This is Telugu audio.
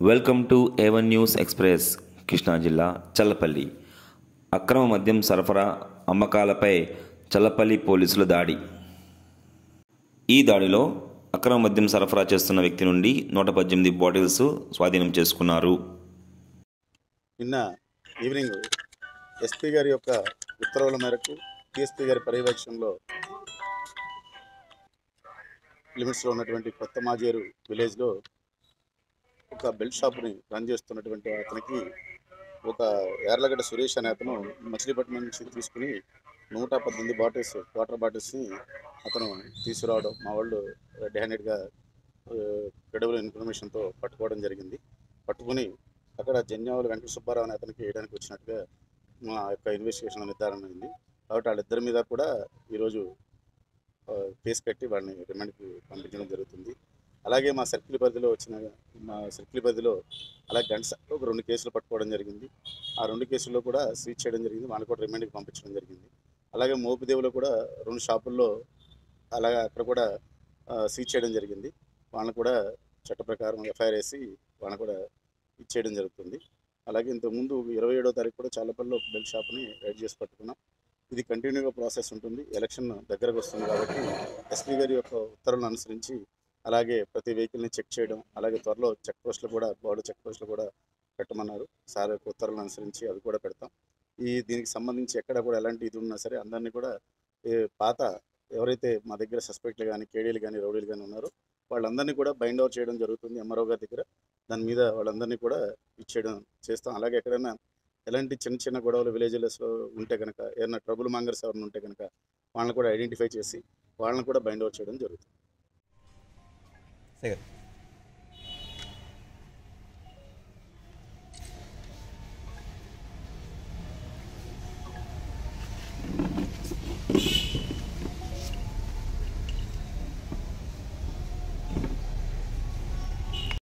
Welcome to A1 news express. Krishna జిల్లా చల్లపల్లి అక్రమ మద్యం సరఫరా అమ్మకాలపై చల్లపల్లి పోలీసుల దాడి. ఈ దాడిలో అక్రమ మద్యం సరఫరా చేస్తున్న వ్యక్తి నుండి 118 బాటిల్స్ స్వాధీనం చేసుకున్నారు. నిన్న ఈవినింగ్ ఎస్పీ గారి యొక్క ఉత్తర్వుల మేరకు టీఎస్పీ గారి పర్యవేక్షణలో లిమిట్స్లో ఉన్నటువంటి కొత్త మాజేరు విలేజ్లో ఒక బెల్ట్ షాప్ని రన్ చేస్తున్నటువంటి అతనికి ఒక యార్లగడ్డ సురేష్ అనే అతను మచిలీపట్నం నుంచి తీసుకుని 118 బాటిల్స్ వాటర్ బాటిల్స్ని అతను తీసుకురావడం మా వాళ్ళు రెడ్ హ్యాండెడ్గా క్రెడిబుల్ ఇన్ఫర్మేషన్తో పట్టుకోవడం జరిగింది. పట్టుకుని అక్కడ జన్యావులు వెంకట సుబ్బారావు అనే అతనికి వేయడానికి వచ్చినట్టుగా మా యొక్క ఇన్వెస్టిగేషన్ నిర్ధారణ అయింది. కాబట్టి వాళ్ళిద్దరి మీద కూడా ఈరోజు కేసు కట్టి వాడిని రిమాండ్కి పంపించడం జరుగుతుంది. అలాగే మా సర్కిల్ పరిధిలో అలాగే గంటసాల ఒక 2 కేసులు పట్టుకోవడం జరిగింది. ఆ 2 కేసుల్లో కూడా సీజ్ చేయడం జరిగింది. వాళ్ళని కూడా రిమాండ్కి పంపించడం జరిగింది. అలాగే మోపిదేవిలో కూడా 2 షాపుల్లో అలాగే అక్కడ కూడా సీజ్ చేయడం జరిగింది. వాళ్ళని కూడా చట్ట ప్రకారం ఎఫ్ఐఆర్ వేసి వాళ్ళని కూడా ఇచ్చేయడం జరుగుతుంది. అలాగే ఇంతకుముందు 27వ తారీఖు కూడా చాలపల్లిలో బెల్ట్ షాప్ని రైడ్ చేసి పట్టుకున్నాం. ఇది కంటిన్యూగా ప్రాసెస్ ఉంటుంది. ఎలక్షన్ దగ్గరకు వస్తుంది కాబట్టి ఎస్పీ గారి యొక్క ఉత్తర్వులను అనుసరించి అలాగే ప్రతి వెహికల్ని చెక్ చేయడం, అలాగే త్వరలో చెక్ పోస్టులు కూడా బోర్డు చెక్ పోస్టులు కూడా పెట్టమన్నారు. సార్ యొక్క ఉత్తర్వులను అనుసరించి అవి కూడా పెడతాం. దీనికి సంబంధించి ఎక్కడ కూడా ఎలాంటి ఇది ఉన్నా సరే అందరినీ కూడా పాత ఎవరైతే మా దగ్గర సస్పెక్ట్లు కానీ కేడీలు కానీ రౌడీలు కానీ ఉన్నారో వాళ్ళందరినీ కూడా బైండ్ అవుట్ చేయడం జరుగుతుంది ఎంఆర్ఓ గారి దగ్గర. దాని మీద వాళ్ళందరినీ కూడా ఇచ్చేయడం చేస్తాం. అలాగే ఎక్కడైనా ఎలాంటి చిన్న చిన్న గొడవలు విలేజెస్లో ఉంటే కనుక ఏదైనా ట్రబుల్ మాంగర్స్ ఎవరైనా ఉంటే కనుక వాళ్ళని కూడా ఐడెంటిఫై చేసి వాళ్ళని కూడా బైండ్ అవుట్ చేయడం జరుగుతుంది.